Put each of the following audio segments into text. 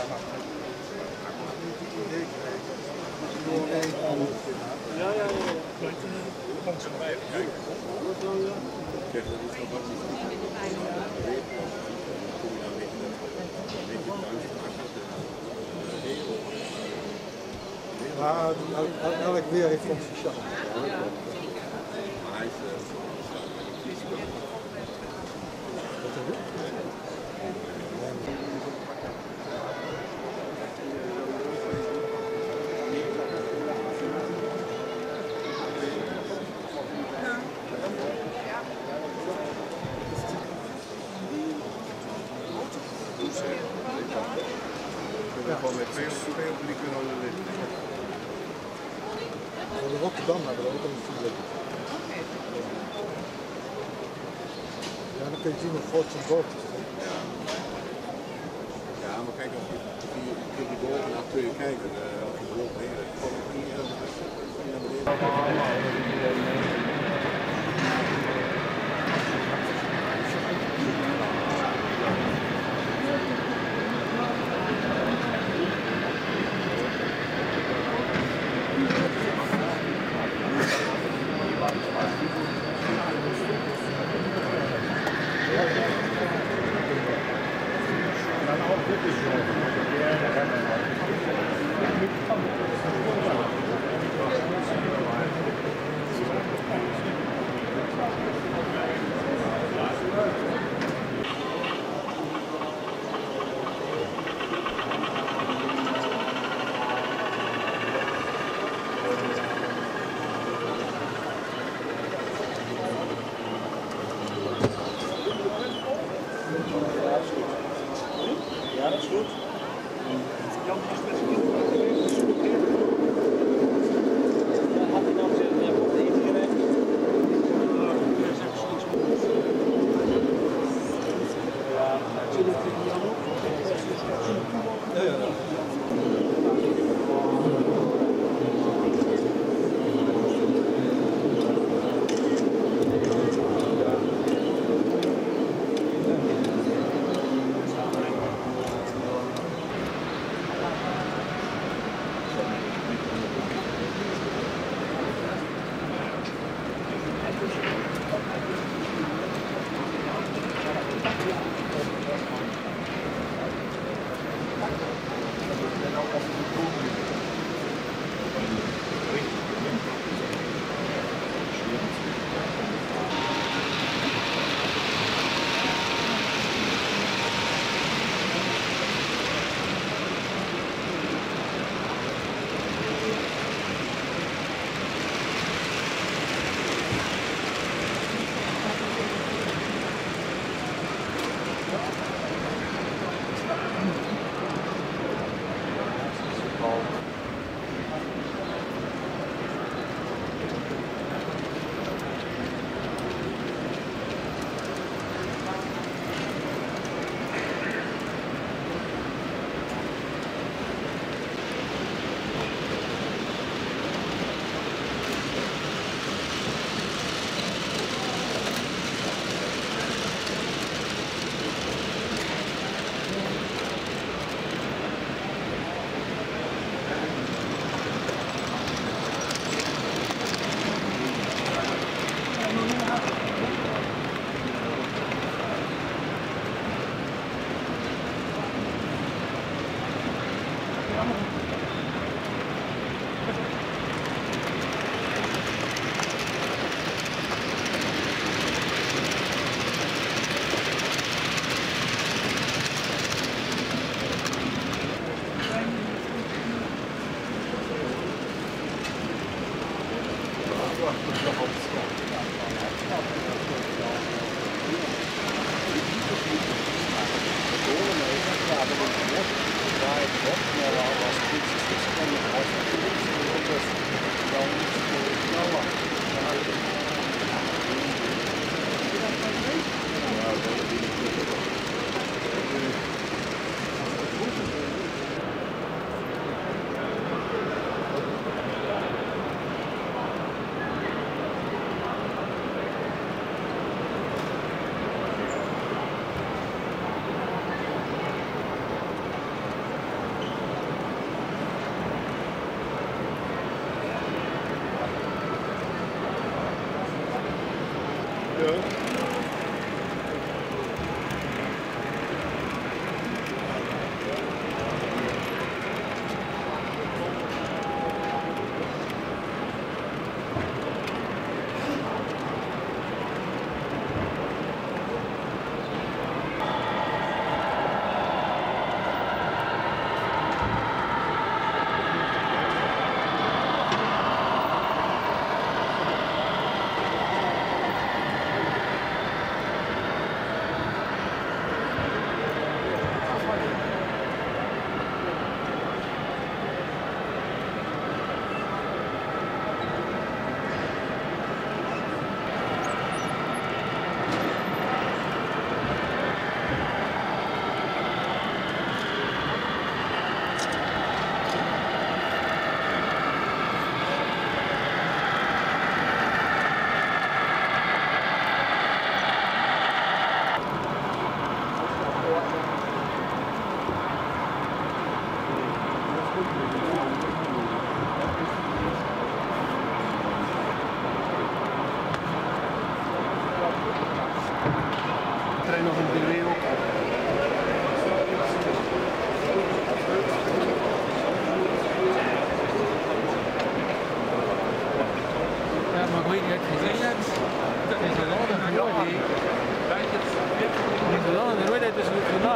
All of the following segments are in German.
Elk weer heeft van zijn charme. Gewoon met twee of 3 kunnen liggen. Van Rotterdam naar de ook een filet. Ja, dan kun je zien hoe groot zijn boot is. Ja, maar kijk, als je die boven naar kun je kijken, als je boven heen, kom je niet naar beneden. Ja, dat is goed. Jan is met zijn had hij nou gezegd, je hebt op de eten gewerkt? Ja, zullen we het Jan ook? Ja, ja.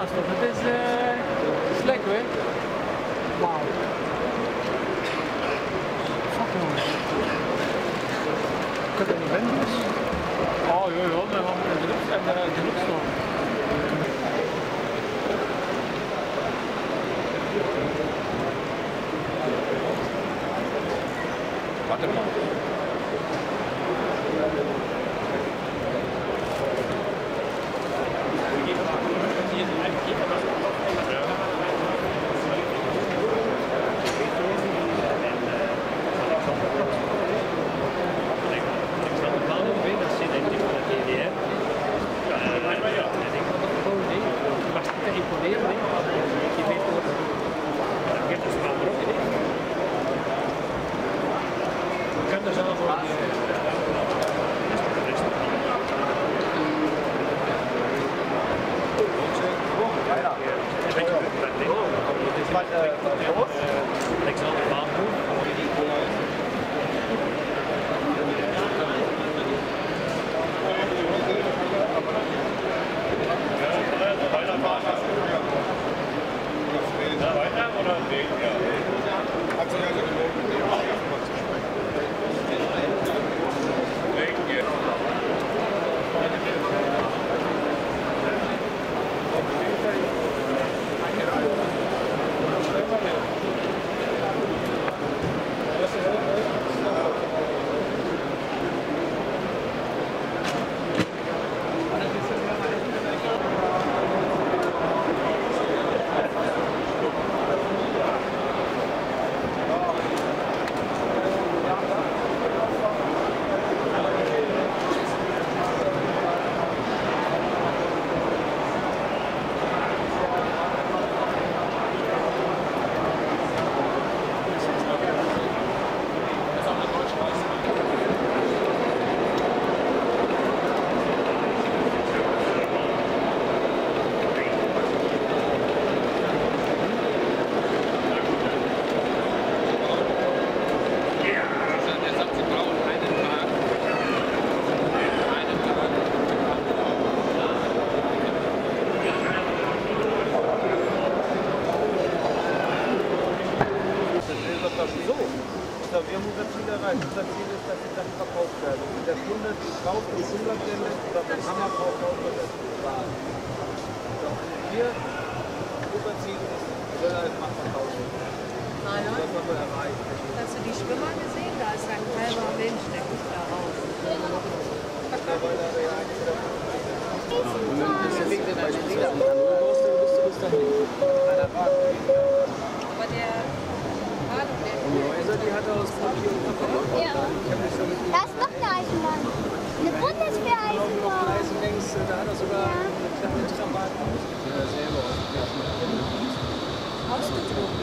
brandstof. Het is lekker, hè? Wauw. Fuck, jongen. Ik kan er niet binnen. Oh, joh, maar de lucht en de luchtstof. Waterman. Wir haben unser Ziel erreicht. Unser Ziel ist, dass sie dann verkauft werden. Und der Kunde kauft das Umlandgelände oder den Hammer kauft, wird es bezahlen. Wir, unser Ziel ist, soll er einfach verkaufen. Das haben wir erreicht. Hast du die Schwimmer gesehen? Da ist ein halber Mensch, der guckt da raus. Aber der Die hat aus Papier und Papier. Ja. Da ist noch eine Eisenbahn. Eine Bundeswehr-Eisenbahn. Längs, da hat er sogar eine kleine Trambahn selber ausgedruckt.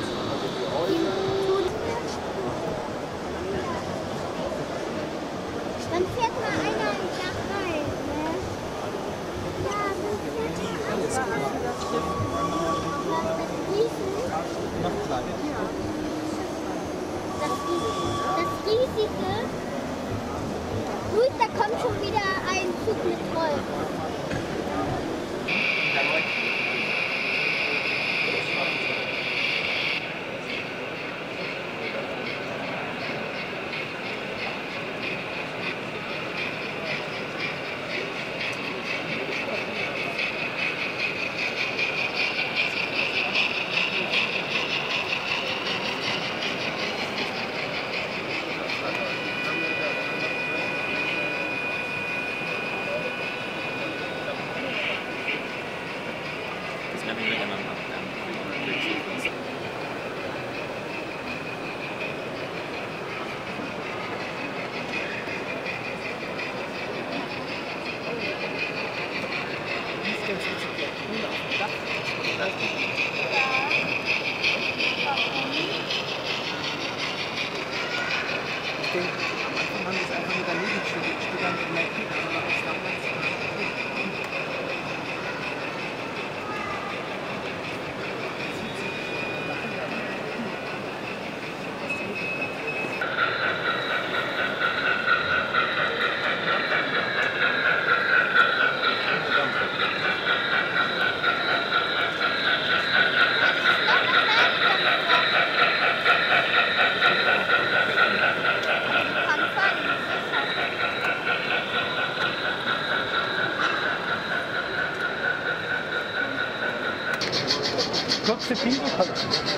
Dann fährt mal einer im Dach rein. Ne? Ja, dann fährt er Das riesige. Gut, da kommt schon wieder ein Zug mit Troll. Kurze Pinkelpause.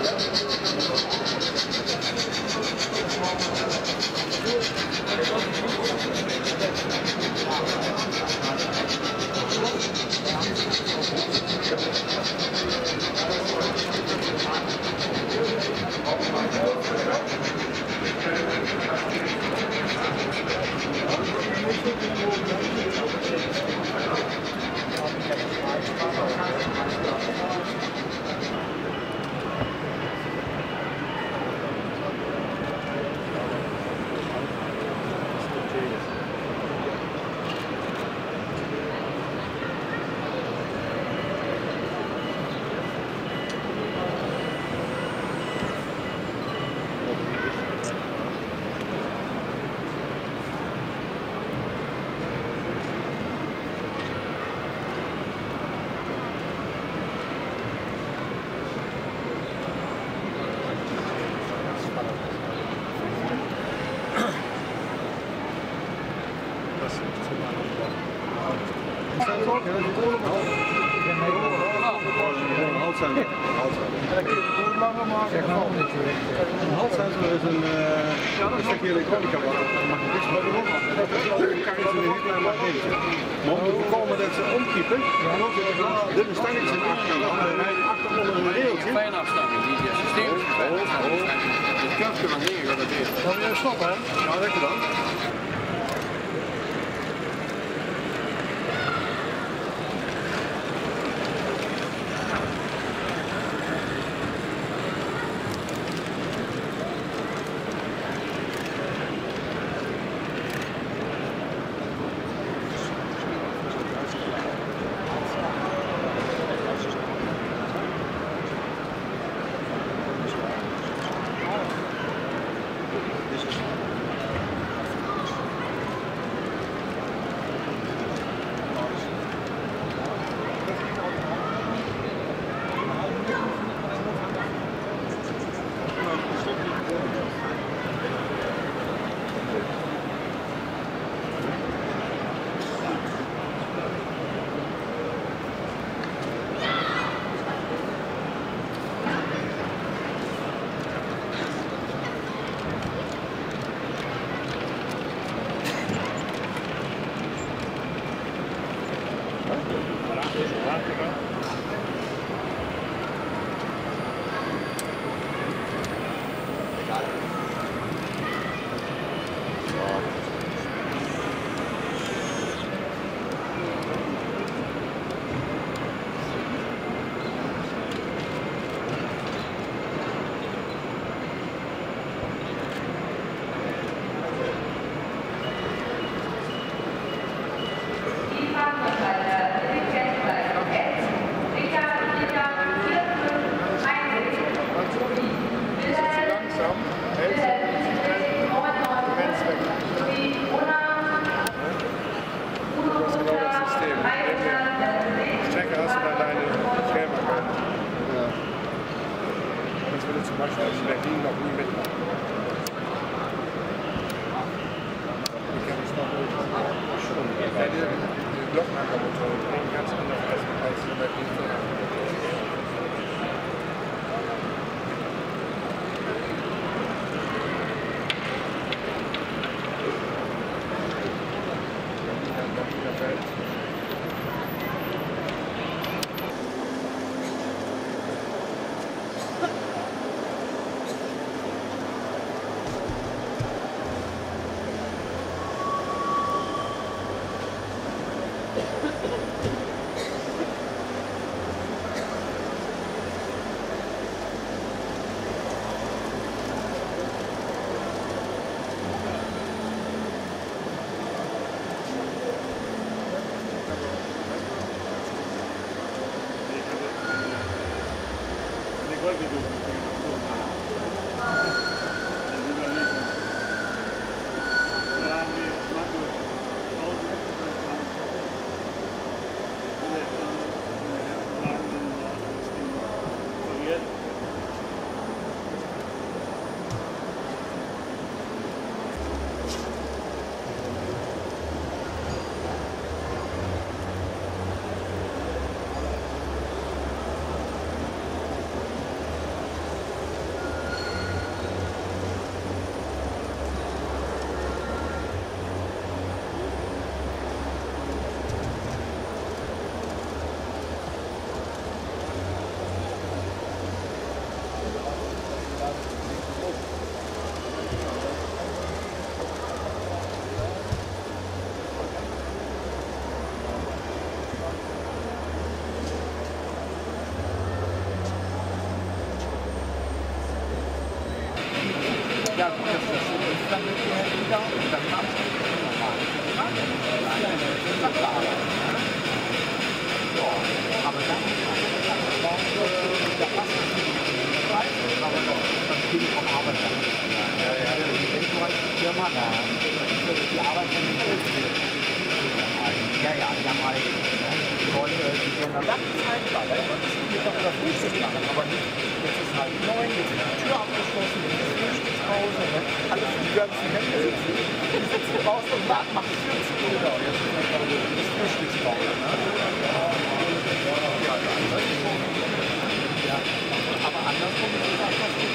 Een halsensor is een stukje elektronica wat dat mag niks meer doen. Kan je ze een heel klein magneetje. Maar om te voorkomen dat ze omkiepen, dit een stangetje in achterkant. Dan rijden achter onder een railtje. Fijn afstangen, die systeem. Het krachtje van hier gaat het weer. Dan wil je stoppen, hè? Ja, lekker dan. Ja, gut, das ist dann wieder und dann macht es normal. Aber dann da passt es nicht. Aber das Kind vom Arbeiter. Wenn du als Firma da die Arbeit von den ja, die haben halt Leute, die gehen dann Zeit weiter. Das ist doch das Frühstück machen, aber nicht. Jetzt ist halt 9, jetzt ist die Tür abgeschlossen, jetzt ist Frühstückspause, alles die ganzen Hände sitzen. Die sitzen draußen und warten, machen die Tür zu. Genau, jetzt ist Frühstückspause. Ja, aber andersrum ist es einfach so.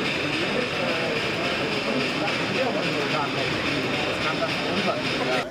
Das kann das runter.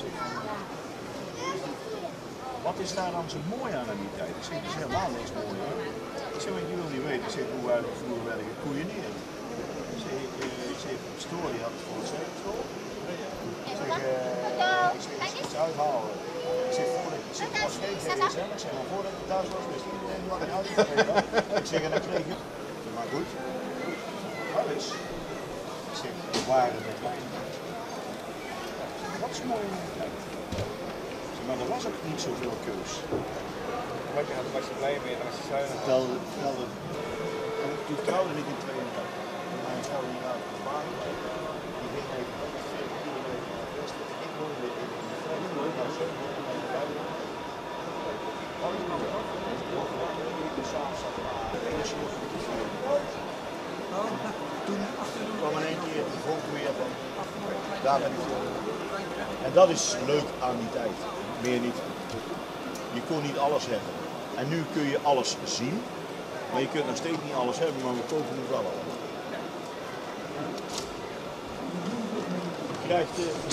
Wat is daar dan zo mooi aan die tijd? Ik zeg, er is helemaal niks mooi aan. Ik zeg, want je wil niet weten, ik zeg, hoe wij vroeger werden gekoeieneerd. Ik zeg, historie had het voor het zegenschool. Ik zeg, iets uithalen. Ik zeg, voordat ik was geen GSM, ik zeg, maar voordat ik thuis was, wist iedereen wat ik uitgegeven had. Ik zeg, en dan kreeg je, maar goed, alles. Ik zeg, waren met weinig. Wat is mooi aan die tijd? Maar er was ook niet zoveel keus. Was je blij mee als je zuinig toen trouwde ik in 82. Toen mijn vrouw hier uit de baan. Die ging even 40 kilometer naar het westen. Ik woonde in Vrijdag. Toen kwam in één keer de volk weer van. Daar ben ik voor. En dat is leuk aan die tijd. Meer niet. Je kon niet alles hebben. En nu kun je alles zien. Maar je kunt nog steeds niet alles hebben, maar we kopen nog wel alles. Je krijgt...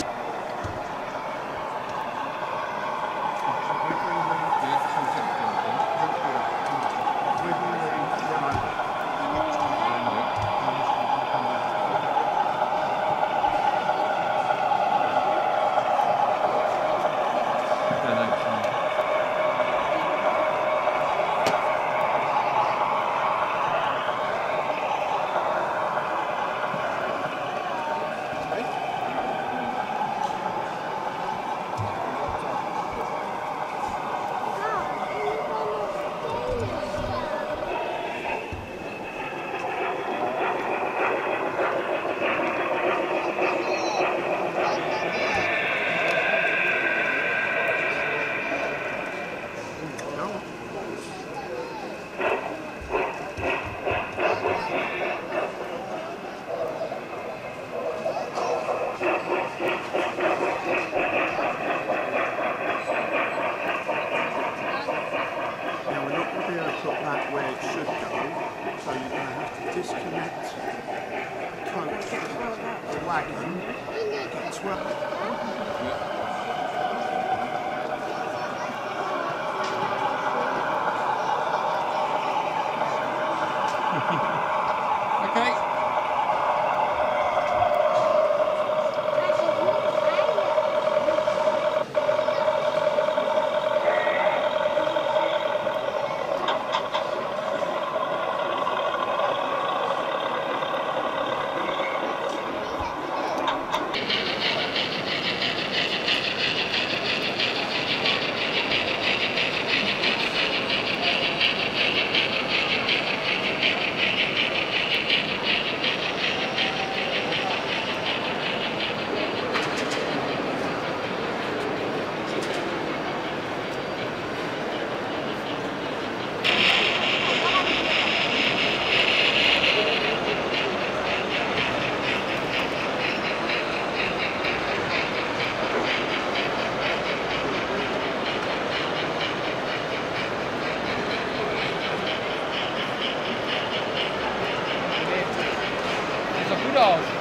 Gut aus.